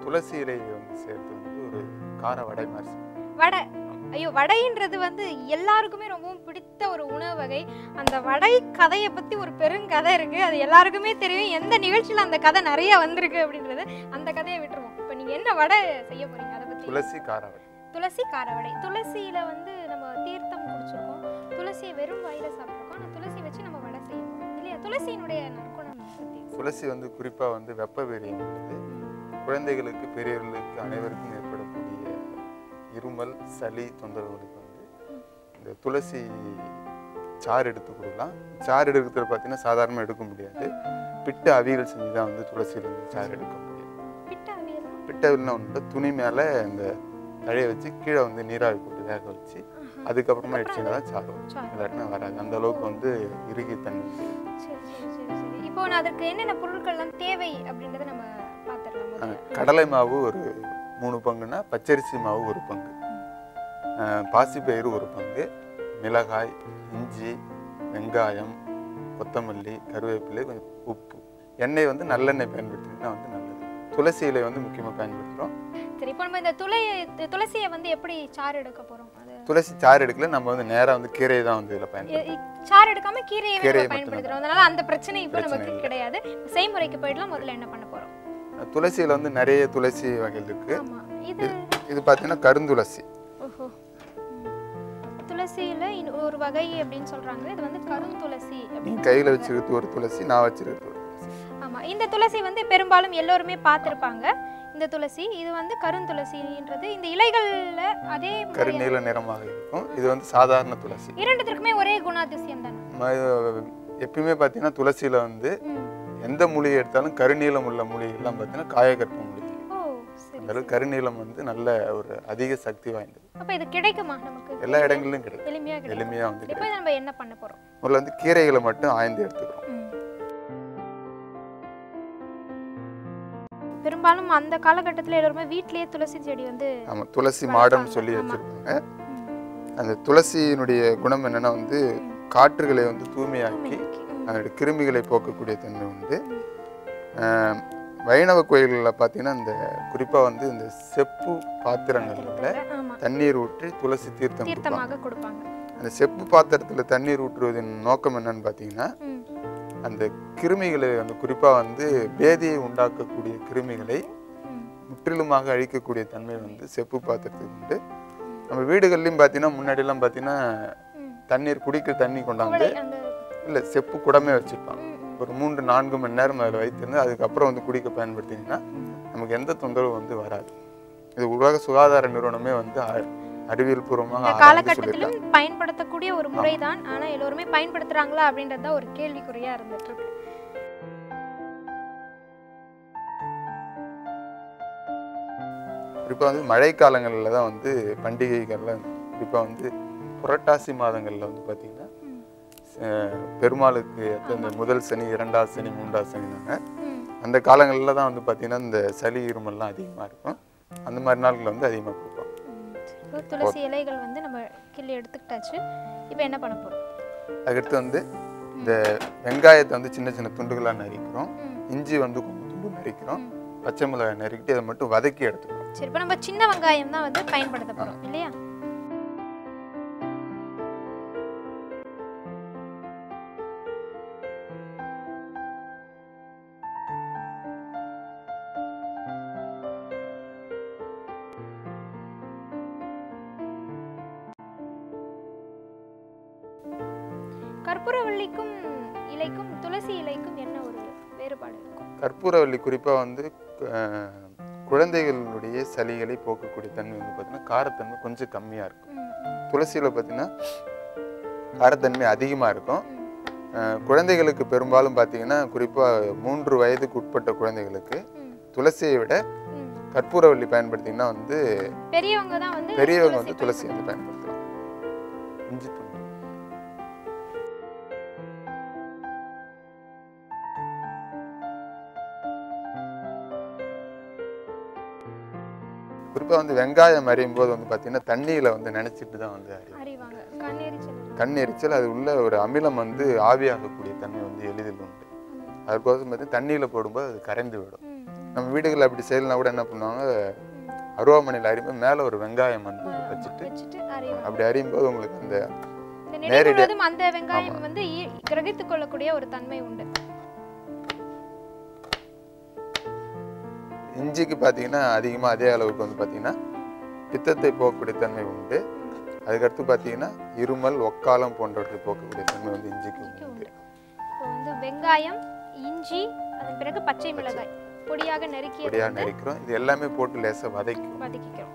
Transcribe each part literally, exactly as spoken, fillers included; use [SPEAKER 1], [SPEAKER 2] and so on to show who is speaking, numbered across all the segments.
[SPEAKER 1] துளசி இலை வந்து சேர்த்து வந்து ஒரு கார வடை மாதிரி
[SPEAKER 2] வடை. ஐயோ, வடைன்றது வந்து எல்லாருக்குமே ரொம்பவும் பிடித்த ஒரு உணவு வகை. அந்த வடை கதையை பற்றி ஒரு பெருங்கதை இருக்குது, அது எல்லாருக்குமே தெரியும். எந்த நிகழ்ச்சியில் அந்த கதை நிறைய வந்திருக்கு அப்படின்றது, அந்த கதையை விட்டுருவோம். இப்போ நீங்கள் என்ன வடை செய்ய போகிறீங்க அதை பற்றி?
[SPEAKER 1] துளசி கார வடை.
[SPEAKER 2] துளசி கார வடை. துளசியில் வந்து நம்ம தீர்த்தம் குடிச்சிருக்கோம், துளசியை வெறும் வாயில சாப்பிட்ருக்கோம். ஆனால் துளசி வச்சு நம்ம வடை செய்யணும் இல்லையா? துளசியினுடைய நற்குணம் பற்றி.
[SPEAKER 1] துளசி வந்து குறிப்பாக வந்து வெப்ப வீரியம் உள்ளது. குழந்தைகளுக்கு பெரியவர்களுக்கு அனைவருக்கும் ஏற்படக்கூடிய இருமல் சளி தொந்தரவுகளுக்கு வந்து இந்த துளசி சாறு எடுத்து கொடுக்கலாம். சாறு எடுக்கிறது பார்த்தீங்கன்னா சாதாரணமாக எடுக்க முடியாது. பிட்ட அவியல் செஞ்சு தான் வந்து துளசியிலேருந்து சாறு எடுக்க முடியும். பிட்ட அவியல்னா ஒன்று துணி மேலே இந்த தழையை வச்சு கீழே வந்து நீராவி போட்டு வேக வச்சு அதுக்கப்புறமா எடுத்துனா தான் சாறு வரும், இல்லாட்டினா வராது. அந்த அளவுக்கு வந்து இறுகி தண்ணி.
[SPEAKER 2] இப்போ அதற்கு என்னென்ன பொருட்கள்லாம் தேவை அப்படின்றத நம்ம பார்த்துடலாம்.
[SPEAKER 1] கடலை மாவு ஒரு மூணு பங்குனா, பச்சரிசி மாவு ஒரு பங்கு, பாசிப்பயிறு ஒரு பங்கு, மிளகாய், இஞ்சி, வெங்காயம், கொத்தமல்லி, கருவேப்பிலை, கொஞ்சம் உப்பு, எண்ணெய் வந்து நல்லெண்ணெய் பயன்படுத்தினா வந்து நல்லது. துளசி இலை வந்து முக்கியமாக பயன்படுத்துகிறோம்.
[SPEAKER 2] சரி, இப்போ நம்ம இந்த துளை துளசியை வந்து எப்படி சாறு எடுக்க போகிறோம்?
[SPEAKER 1] துளசி சாறு எடுக்கல, நம்ம வந்து நேராக வந்து கீரையை தான் வந்து இதில் பயன்படுத்துறோம்.
[SPEAKER 2] சாறு எடுக்காம கீரையை பயன்படுத்துகிறோம். அதனால அந்த பிரச்சனை இப்போ நமக்கு கிடையாது. செய்முறைக்கு போயிடலாம். முதல்ல என்ன பண்ண போகிறோம்?
[SPEAKER 1] துளசியில் வந்து நிறைய துளசி வகைகள் இருக்கு. இது இது பார்த்தீங்கன்னா கருந்துளசி.
[SPEAKER 2] ஓஹோ, துளசியில் ஒரு வகை அப்படின்னு சொல்றாங்க. இது வந்து கருந்துளசி.
[SPEAKER 1] நீங்க கையில் வச்சிருக்கிறது ஒரு துளசி, நான் வச்சிருக்கிறது ஒரு துளசி.
[SPEAKER 2] ஆமா, இந்த துளசி வந்து பெரும்பாலும் எல்லோருமே பார்த்திருப்பாங்க. இந்த துளசி இது வந்து கருந்துளசின்றது. இந்த இலைகள்ல அதே
[SPEAKER 1] கருநீல நிறமாக இருக்கும். இது வந்து சாதாரண துளசி.
[SPEAKER 2] இரண்டுத்துக்குமே ஒரே குணாதிசயம் தானே?
[SPEAKER 1] எப்பயுமே பார்த்தீங்கன்னா துளசியில வந்து எந்த மூலிகை எடுத்தாலும் கருநீலம் உள்ள மூலிகை எல்லாம் பார்த்தீங்கன்னா காயகற்ப மூலிகை. அந்த கருநீலம் வந்து நல்ல ஒரு அதிக சக்தி வாய்ந்தது.
[SPEAKER 2] அப்ப இது கிடைக்குமா நமக்கு?
[SPEAKER 1] எல்லா இடங்களிலும் கிடைக்கும்.
[SPEAKER 2] எளிமையா கிடைக்கும்.
[SPEAKER 1] எளிமையா வந்து.
[SPEAKER 2] இப்போ நம்ம என்ன பண்ண போறோம்?
[SPEAKER 1] முதல்ல வந்து கீரைகளை மட்டும் ஆய்ந்து எடுத்துக்கிறோம்.
[SPEAKER 2] பெரும்பாலும் அந்த காலகட்டத்தில் எல்லாருமே வீட்லயே துளசி செடி வந்து
[SPEAKER 1] ஆமா துளசி மாடம் சொல்லி வச்சிருக்காங்க. அந்த துளசியினுடைய குணம் என்னன்னா வந்து காற்றுகளை வந்து தூய்மையாக்கி அதோட கிருமிகளை போக்கக்கூடிய தன்மை உண்டு. வைணவ கோயில்களில் பார்த்தீங்கன்னா இந்த குறிப்பாக வந்து இந்த செப்பு பாத்திரங்களில் தண்ணீர் ஊற்றி துளசி தீர்த்தம் கொடுப்பாங்க. அந்த செப்பு பாத்திரத்தில் தண்ணீர் ஊற்றுவதன் நோக்கம் என்னன்னு பார்த்தீங்கன்னா அந்த கிருமிகளை அந்த குறிப்பாக வந்து பேதியை உண்டாக்கக்கூடிய கிருமிகளை முற்றிலுமாக அழிக்கக்கூடிய தன்மை வந்து செப்பு பாத்திரத்துக்கு உண்டு. நம்ம வீடுகள்லையும் பார்த்தீங்கன்னா முன்னாடிலாம் பார்த்தீங்கன்னா தண்ணீர் குடிக்க தண்ணி கொண்டாந்து இல்லை செப்பு குடமே வச்சுருப்பாங்க. ஒரு மூன்று நான்கு மணி நேரம் அதில் வைத்திருந்து அதுக்கப்புறம் வந்து குடிக்க பயன்படுத்தினீங்கன்னா நமக்கு எந்த தொந்தரவும் வந்து வராது. இது உலக சுகாதார நிறுவனமே வந்து அறிவியல் பூர்வமாக
[SPEAKER 2] காலகட்டத்திலும் பயன்படுத்தக்கூடிய ஒரு முறைதான். ஆனால் எல்லோருமே பயன்படுத்துறாங்களா அப்படின்றத ஒரு கேள்விக்குறியா இருந்துட்டு இருக்கு.
[SPEAKER 1] குறிப்பாக வந்து மழை காலங்களில் தான் வந்து பண்டிகைகள்லாம் குறிப்பாக வந்து புரட்டாசி மாதங்களில் வந்து பார்த்தீங்கன்னா பெருமாளுக்கு அந்த முதல் சனி இரண்டாவது சனி மூன்றாவது சனினாங்க அந்த காலங்களில் தான் வந்து பார்த்தீங்கன்னா இந்த சளி இருமல்லாம் அதிகமாக இருக்கும். அந்த மாதிரி நாட்களில் வந்து அதிகமாக கொடுப்பாங்க.
[SPEAKER 2] துளசி இலைகள் வந்து நம்ம கிள்ளி எடுத்துக்கிட்டாச்சு. இப்போ என்ன பண்ண போகிறோம்?
[SPEAKER 1] அதுக்கடுத்து வந்து இந்த வெங்காயத்தை வந்து சின்ன சின்ன துண்டுகளாக நறுக்கிறோம். இஞ்சி வந்து கொஞ்சம் துண்டு நறுக்கிறோம். பச்சை மிளகாய் நறுக்கிட்டு அதை மட்டும் வதக்கி எடுத்துக்கிறோம்.
[SPEAKER 2] சரி, இப்போ நம்ம சின்ன வெங்காயம் தான் வந்து பயன்படுத்த போகிறோம் இல்லையா? கற்பூரவள்ளிக்கும் இலைக்கும் துளசி இலைக்கும் என்ன ஒரு வேறுபாடு இருக்கும்?
[SPEAKER 1] கற்பூரவள்ளி குறிப்பாக வந்து குழந்தைகளுடைய சளிகளை போக்கக்கூடிய தன்மை வந்து பார்த்தீங்கன்னா காரத்தன்மை கொஞ்சம் கம்மியாக இருக்கும். துளசியில் பார்த்தீங்கன்னா காரத்தன்மை அதிகமாக இருக்கும். குழந்தைகளுக்கு பெரும்பாலும் பார்த்தீங்கன்னா குறிப்பாக மூன்று வயதுக்கு உட்பட்ட குழந்தைகளுக்கு துளசியை விட கற்பூரவள்ளி பயன்படுத்திங்கன்னா வந்து
[SPEAKER 2] பெரியவங்க தான் வந்து
[SPEAKER 1] பெரியவங்க வந்து துளசி வந்து பயன்படுத்தலாம். இஞ்சி துண்டு குறிப்பாக வந்து வெங்காயம் அறியும் போது வந்து பார்த்தீங்கன்னா தண்ணியில் வந்து நினைச்சிட்டு தான் வந்து
[SPEAKER 2] அறிவாங்க. கண்ணெரிச்சல்
[SPEAKER 1] கண் எரிச்சல் அது உள்ள ஒரு அமிலம் வந்து ஆவியாகக்கூடிய தன்மை வந்து எளிதில் உண்டு. அதுக்கோசம் பார்த்தீங்கன்னா தண்ணியில் போடும்போது அது கரைந்து விடும். நம்ம வீடுகளில் அப்படி செய்யலாம் கூட என்ன பண்ணுவாங்க, அருவாமனையில் அரியும்போது மேலே ஒரு வெங்காயம் வந்து வச்சுட்டு அப்படி அரியும் போது உங்களுக்கு அந்த
[SPEAKER 2] நேரடியாக அந்த வெங்காயம் வந்து கிரகித்துக் கொள்ளக்கூடிய ஒரு தன்மை உண்டு.
[SPEAKER 1] இஞ்சிக்கு பார்த்தீங்கன்னா அதிகமாக அதே அளவுக்கு வந்து பார்த்தீங்கன்னா பித்தத்தை போக்கக்கூடிய தன்மை உண்டு. அதுக்கடுத்து பார்த்தீங்கன்னா இருமல், ஒக்காலம் போன்றவற்றை போக்கக்கூடிய தன்மை வந்து இஞ்சிக்கு உண்டு.
[SPEAKER 2] இப்போ வந்து வெங்காயம், இஞ்சி, அதன் பிறகு பச்சை மிளகாய் பொடியாக நறுக்கி
[SPEAKER 1] பொடியாக நறுக்கிறோம். இது எல்லாமே போட்டு லேசாக வதக்கி
[SPEAKER 2] வதக்கிக்கிறோம்.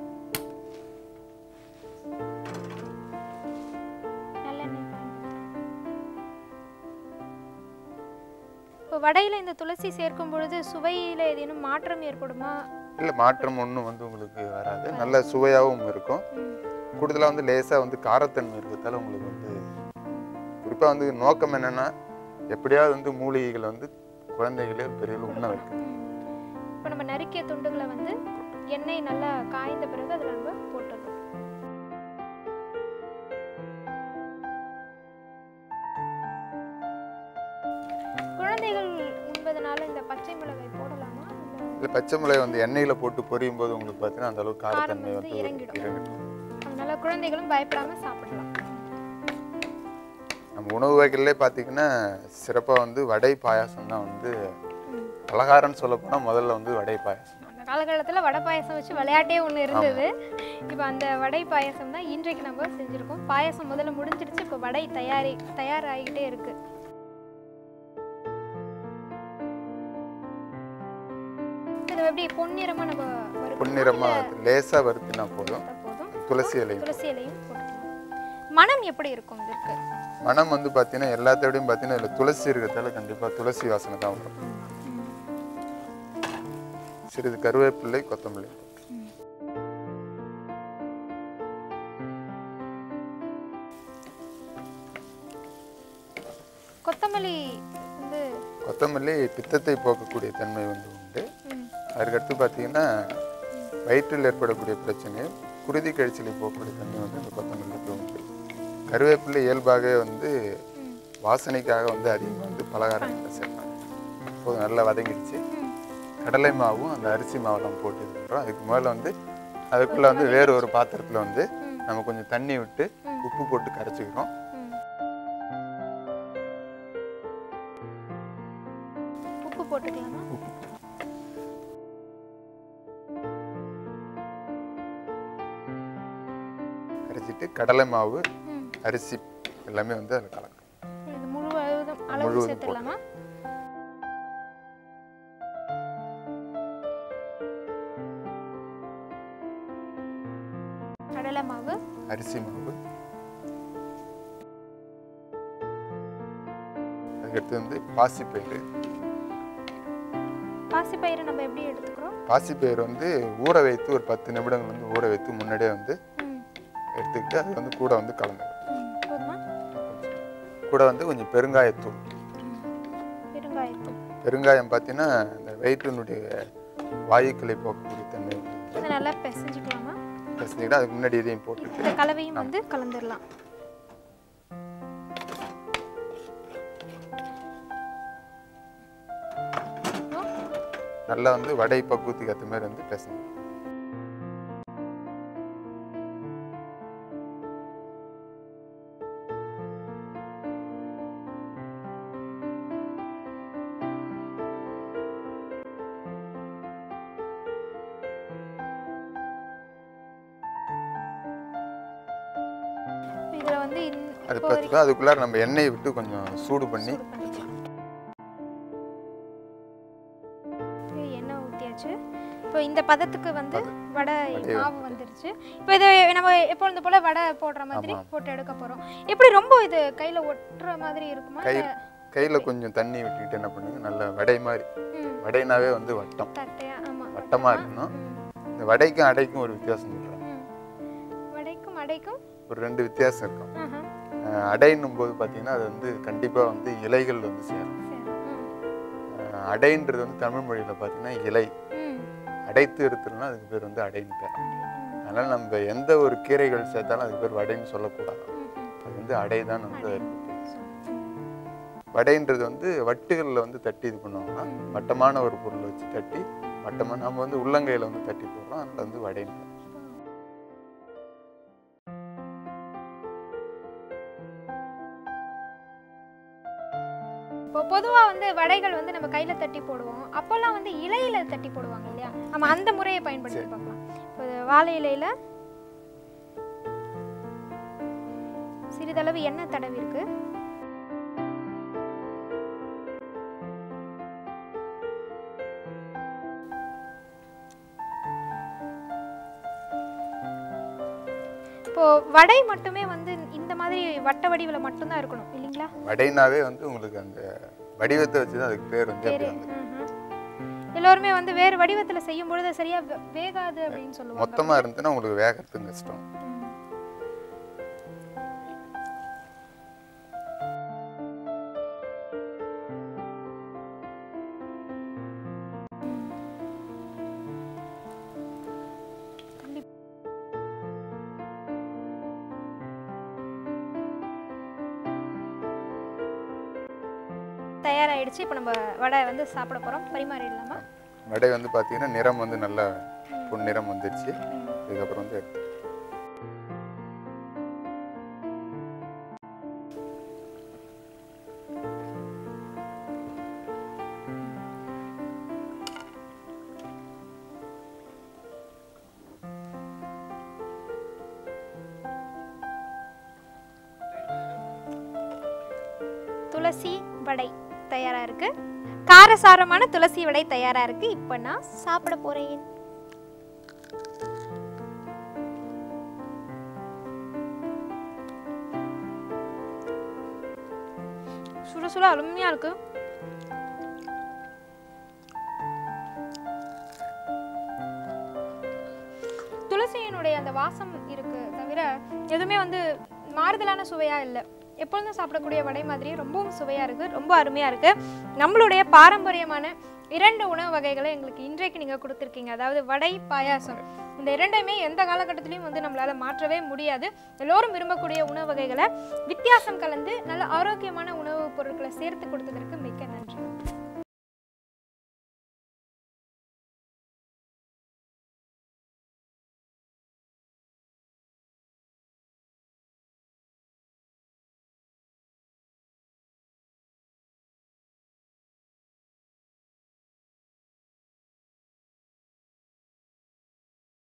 [SPEAKER 2] இப்போ வடையில் இந்த துளசி சேர்க்கும் பொழுது சுவையில் ஏதேனும் மாற்றம் ஏற்படுமா?
[SPEAKER 1] இல்லை, மாற்றம் ஒன்றும் வந்து உங்களுக்கு வராது. நல்ல சுவையாகவும் இருக்கும். கூடுதலாக வந்து லேசாக வந்து காரத்தன்மை இருக்கிறதால உங்களுக்கு வந்து குறிப்பாக வந்து நோக்கம் என்னென்னா எப்படியாவது வந்து மூலிகைகளை வந்து குழந்தைகளே பெரியவர்கள் உண்ண வைக்கும்.
[SPEAKER 2] இப்போ நம்ம நறுக்கிய துண்டுகளை வந்து எண்ணெய் நல்லா காய்ந்த பிறகு அதில் நம்ம போட்டுடணும். குழந்தைகள் உண்பதனால இந்த பச்சை மிளகாய் போடலாமா?
[SPEAKER 1] இல்லை, பச்சை மிளகாய் வந்து எண்ணெயில் போட்டு பொரியும் போது உங்களுக்கு பார்த்தீங்கன்னா அந்த அளவுக்கு காரத்தன்மை வந்து
[SPEAKER 2] இறங்கிடும். அதனால குழந்தைகளும் பயப்படாமல் சாப்பிடலாம்.
[SPEAKER 1] நம்ம உணவு வகைகளிலே பார்த்தீங்கன்னா சிறப்பாக வந்து வடை பாயாசம் தான் வந்து பலகாரம்னு சொல்ல போனால் முதல்ல வந்து வடை பாயாசம்.
[SPEAKER 2] அந்த காலகட்டத்தில் வடை பாயாசம் வச்சு விளையாட்டே ஒன்று இருந்தது. இப்போ அந்த வடை பாயாசம் தான் இன்றைக்கு நம்ம செஞ்சுருக்கோம். பாயாசம் முதல்ல முடிஞ்சிடுச்சு, இப்போ வடை தயாரி தயாராகிட்டே இருக்கு. இது எப்படி பொன்னிறமா நம்ம
[SPEAKER 1] பொன்னிறமா லேசாக வறுத்தினா போதும். துளசி இலையும்
[SPEAKER 2] துளசி இலையும் போட்டுக்கலாம். மனம் எப்படி இருக்கும் இதுக்கு?
[SPEAKER 1] மனம் வந்து பார்த்தீங்கன்னா எல்லாத்தோடையும் பார்த்தீங்கன்னா இதில் துளசி இருக்கிறதால கண்டிப்பாக துளசி வாசனை தான் வரும். சிறிது கருவேப்பிள்ளை, கொத்தமல்லி.
[SPEAKER 2] கொத்தமல்லி வந்து
[SPEAKER 1] கொத்தமல்லி பித்தத்தை போக்கக்கூடிய தன்மை வந்து உண்டு. அதுக்கடுத்து பார்த்தீங்கன்னா வயிற்றில் ஏற்படக்கூடிய பிரச்சனை, குருதி கழிச்சலை போக்கக்கூடிய தன்மை வந்து இந்த கொத்தமல்லிக்கு உண்டு. கருவேப்பிள்ளை இயல்பாகவே வந்து வாசனைக்காக வந்து அதிகமாக வந்து பலகாரங்களை சேர்ப்பாங்க. இப்போது நல்லா வதங்கிடுச்சு. கடலை மாவும் அந்த அரிசி மாவெல்லாம் போட்டு இது பண்ணுறோம். அதுக்கு முதல்ல வந்து அதுக்குள்ளே வந்து வேறு ஒரு பாத்திரத்தில் வந்து நம்ம கொஞ்சம் தண்ணி விட்டு உப்பு போட்டு கரைச்சிக்கிறோம்.
[SPEAKER 2] உப்பு போட்டுக்கலாமா?
[SPEAKER 1] கரைச்சிட்டு கடலை மாவு, அரிசி எல்லாமே வந்து அதில் கலக்கும்.
[SPEAKER 2] இது முழுவதும் அளவு சேர்த்துடலாமா? கடலை மாவு,
[SPEAKER 1] அரிசி மாவு, அதுக்கடுத்து வந்து பாசிப்பயிறு.
[SPEAKER 2] பாசிப்பயிறு நம்ம எப்படி எடுத்துக்கிறோம்?
[SPEAKER 1] பாசிப்பயிறு வந்து ஊற வைத்து ஒரு பத்து நிமிடங்கள் வந்து ஊற வைத்து முன்னாடியே வந்து எடுத்துக்கிட்டு அது வந்து கூட வந்து கலந்து கூட வந்து கொஞ்சம் பெருங்காயத்தூள்.
[SPEAKER 2] பெருங்காயத்தூள்
[SPEAKER 1] பெருங்காயம் பார்த்தீங்கன்னா இந்த வயிற்றினுடைய வாயுக்களை போக்கக்கூடிய தன்மை.
[SPEAKER 2] இதை நல்லா பிசைஞ்சுக்கலாமா?
[SPEAKER 1] பிசைஞ்சுக்கிட்டு அதுக்கு முன்னாடி இதையும் போட்டுட்டு
[SPEAKER 2] இந்த கலவையும் வந்து கலந்துடலாம்.
[SPEAKER 1] நல்லா வந்து வடை பக்குவத்துக்கு ஏற்ற மாதிரி வந்து பிசைஞ்சு அது பார்த்துக்கலாம். அதுக்குள்ளார நம்ம எண்ணெயை விட்டு கொஞ்சம் சூடு பண்ணி
[SPEAKER 2] எண்ணெய் ஊற்றியாச்சு. இப்போ இந்த பதத்துக்கு வந்து வடை மாவு வந்துருச்சு. இப்போ இதை நம்ம எப்பொழுது போல வடை போடுற மாதிரி போட்டு எடுக்க போகிறோம். எப்படி ரொம்ப இது கையில் ஒட்டுற மாதிரி இருக்குமா?
[SPEAKER 1] கை கையில் கொஞ்சம் தண்ணி விட்டுக்கிட்டு என்ன பண்ணுங்க, நல்ல வடை மாதிரி. வடைனாவே வந்து வட்டம் வட்டமாக இருக்கணும். இந்த வடைக்கும் அடைக்கும் ஒரு வித்தியாசம் சொல்கிறோம்.
[SPEAKER 2] வடைக்கும் அடைக்கும்
[SPEAKER 1] ஒரு ரெண்டு வித்தியாசம் இருக்கும். அடைன்னும் போது பார்த்தீங்கன்னா அது வந்து கண்டிப்பாக வந்து இலைகள் வந்து சேரும். அடைன்றது வந்து தமிழ் மொழியில் பார்த்தீங்கன்னா இலை, அடைத்து எடுத்துருன்னா அதுக்கு பேர் வந்து அடைன்னு பேர். அதனால் நம்ம எந்த ஒரு கீரைகள் சேர்த்தாலும் அதுக்கு பேர் வடைன்னு சொல்லக்கூடாது. அது வந்து அடை தான் வந்து வடைன்றது வந்து வட்டுகளில் வந்து தட்டி இது பண்ணுவாங்கன்னா வட்டமான ஒரு பொருளை வச்சு தட்டி வட்டமாக நம்ம வந்து உள்ளங்கையில் வந்து தட்டி போடுறோம். அதில் வந்து வடைன்னு.
[SPEAKER 2] இப்போ பொதுவாக வந்து வடைகள் வந்து நம்ம கையில் தட்டி போடுவோம். அப்போல்லாம் வந்து இலையில தட்டி போடுவாங்க இல்லையா? நம்ம அந்த முறையை பயன்படுத்தி பார்க்கலாம். இப்போ வாழை இலையில சிறிதளவு எண்ணெய் தடவி இருக்கு. இப்போ வடை மட்டுமே வந்து இந்த மாதிரி வட்ட வடிவில் மட்டும்தான் இருக்கணும் இல்லைங்களா?
[SPEAKER 1] வடைனாவே வந்து உங்களுக்கு அந்த வடிவத்தை வச்சு தான் அதுக்கு பேர் வந்து அப்படி வந்து
[SPEAKER 2] எல்லாருமே வந்து வேறு வடிவத்தில் செய்யும் பொழுது சரியா வேகாது அப்படின்னு சொல்லுவாங்க.
[SPEAKER 1] மொத்தமாக இருந்துன்னா உங்களுக்கு வேகத்துக்கு கஷ்டம்.
[SPEAKER 2] தயாராகிடுச்சு. இப்போ நம்ம வடை வந்து சாப்பிட போகிறோம். பரிமாறிடலாமா?
[SPEAKER 1] வடை வந்து பார்த்தீங்கன்னா நிறம் வந்து நல்லா பொன்னிறம் வந்துடுச்சு. இதுக்கப்புறம் வந்து
[SPEAKER 2] துளசி வடை தயாரா இருக்கு. காரசாரமான துளசி வடை தயாரா இருக்கு. இப்போ நான் சாப்பிட போறேன். சுட சுட அருமையா இருக்கு. துளசியினுடைய அந்த வாசம் இருக்கு தவிர எதுவுமே வந்து மாறுதலான சுவையா இல்லை. எப்பொழுதும் சாப்பிடக்கூடிய வடை மாதிரி ரொம்பவும் சுவையாக இருக்குது. ரொம்ப அருமையாக இருக்குது. நம்மளுடைய பாரம்பரியமான இரண்டு உணவு வகைகளை எங்களுக்கு இன்றைக்கு நீங்கள் கொடுத்துருக்கீங்க. அதாவது வடை, பாயாசம். இந்த இரண்டையுமே எந்த காலகட்டத்திலையும் வந்து நம்மளால் மாற்றவே முடியாது. எல்லோரும் விரும்பக்கூடிய உணவு வகைகளை வித்தியாசம் கலந்து நல்ல ஆரோக்கியமான உணவுப் பொருட்களை சேர்த்து கொடுத்ததற்கு மிக்க நன்றி.